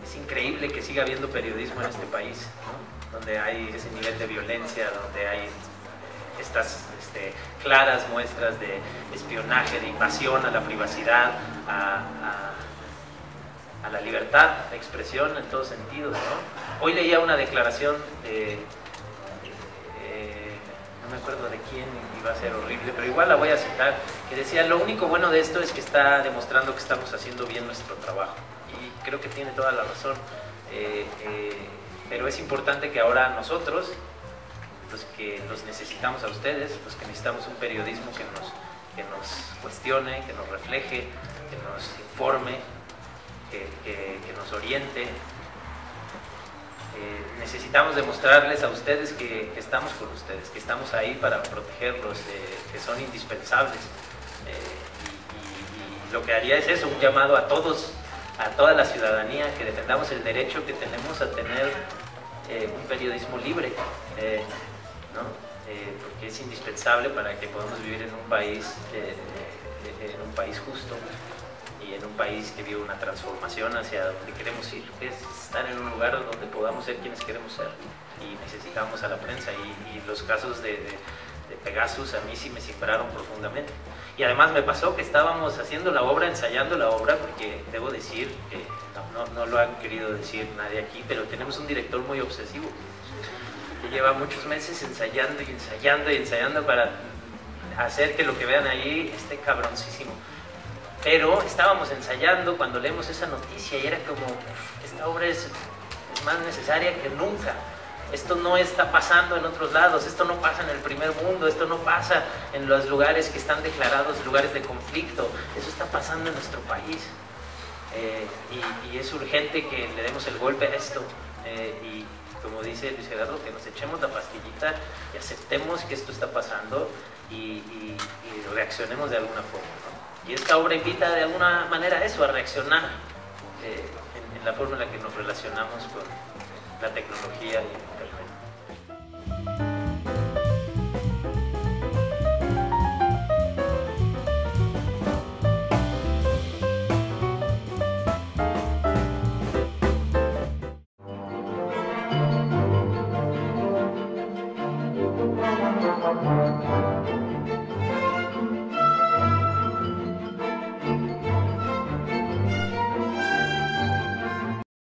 es increíble que siga habiendo periodismo en este país, ¿no? Donde hay ese nivel de violencia, donde hay estas claras muestras de espionaje, de invasión a la privacidad, a la libertad de expresión en todos sentidos, ¿no? Hoy leía una declaración de, no me acuerdo de quién, iba a ser horrible, pero igual la voy a citar, que decía: lo único bueno de esto es que está demostrando que estamos haciendo bien nuestro trabajo. Y creo que tiene toda la razón, pero es importante que ahora nosotros, los que los necesitamos a ustedes, los que necesitamos un periodismo que nos cuestione, que nos refleje, que nos informe, que nos oriente, necesitamos demostrarles a ustedes que estamos con ustedes, que estamos ahí para protegerlos, que son indispensables. Y lo que haría es eso, un llamado a todos, a toda la ciudadanía, que defendamos el derecho que tenemos a tener un periodismo libre, ¿no? Porque es indispensable para que podamos vivir en un país justo, y en un país que vive una transformación hacia donde queremos ir, que es estar en un lugar donde podamos ser quienes queremos ser, y necesitamos a la prensa. Y los casos de Pegasus a mí sí me simbraron profundamente. Y además me pasó que estábamos haciendo la obra, ensayando la obra, porque debo decir que no lo ha querido decir nadie aquí, pero tenemos un director muy obsesivo que lleva muchos meses ensayando y ensayando y ensayando para hacer que lo que vean ahí esté cabroncísimo. Pero estábamos ensayando cuando leemos esa noticia y era como: esta obra es más necesaria que nunca. Esto no está pasando en otros lados, esto no pasa en el primer mundo, esto no pasa en los lugares que están declarados lugares de conflicto, eso está pasando en nuestro país. Y es urgente que le demos el golpe a esto, y como dice Luis Gerardo, que nos echemos la pastillita y aceptemos que esto está pasando y reaccionemos de alguna forma, ¿no? Y esta obra invita de alguna manera a eso, a reaccionar en la forma en la que nos relacionamos con la tecnología y Internet.